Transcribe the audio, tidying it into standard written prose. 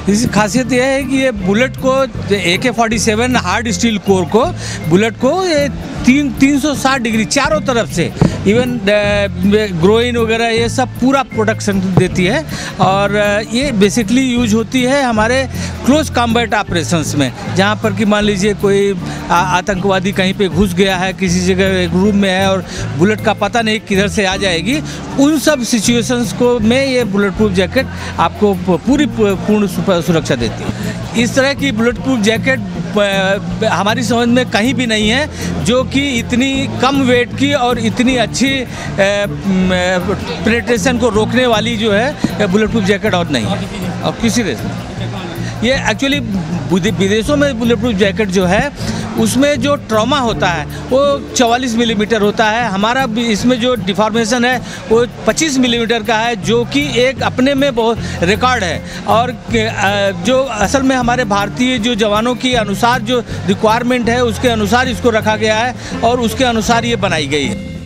इसकी खासियत यह है कि ये बुलेट को AK-47 हार्ड स्टील कोर को बुलेट को ये 360 डिग्री चारों तरफ से इवन ग्रोइन वगैरह ये सब पूरा प्रोटेक्शन देती है। और ये बेसिकली यूज होती है हमारे क्लोज कॉम्बैट ऑपरेशंस में, जहाँ पर कि मान लीजिए कोई आतंकवादी कहीं पे घुस गया है, किसी जगह एक रूम में है और बुलेट का पता नहीं किधर से आ जाएगी, उन सब सिचुएशंस को में ये बुलेट प्रूफ जैकेट आपको पूर्ण सुरक्षा देती है। इस तरह की बुलेट प्रूफ जैकेट हमारी समझ में कहीं भी नहीं है जो कि इतनी कम वेट की और इतनी अच्छी पेनिट्रेशन को रोकने वाली जो है बुलेट प्रूफ जैकेट और नहीं है और किसी देश में। ये एक्चुअली विदेशों में बुलेट प्रूफ जैकेट जो है उसमें जो ट्रॉमा होता है वो 44 मिलीमीटर होता है, हमारा इसमें जो डिफॉर्मेशन है वो 25 मिलीमीटर का है, जो कि एक अपने में बहुत रिकॉर्ड है। और जो असल में हमारे भारतीय जो जवानों के अनुसार जो रिक्वायरमेंट है उसके अनुसार इसको रखा गया है और उसके अनुसार ये बनाई गई है।